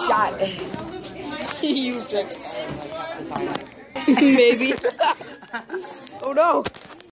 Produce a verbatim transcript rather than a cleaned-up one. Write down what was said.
shot. You just like half the time. Maybe. Oh no.